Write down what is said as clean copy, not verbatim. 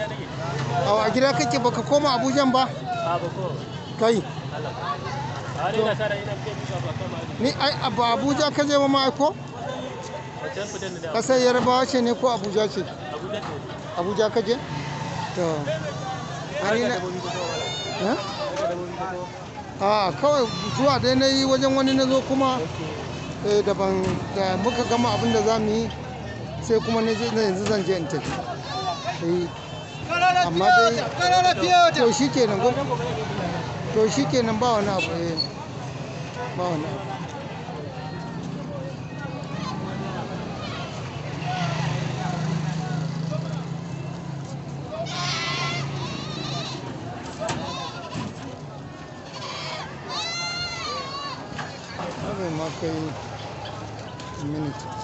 a gida kake baka koma Abuja ba? Kai. Ni ai Abuja ka je ma aiko? Kasar Yarbawa ce ne ko Abuja ce? Abuja ka je? To. A kawai zuwa dai na yi wajen wani na zo kuma daban da muka gama abin da za mu yi sai kuma na yanzu zan je in tafi. Amma dai to shi kenan to shi kenan ba wani abu ba wani abu. Abin ma kai minute.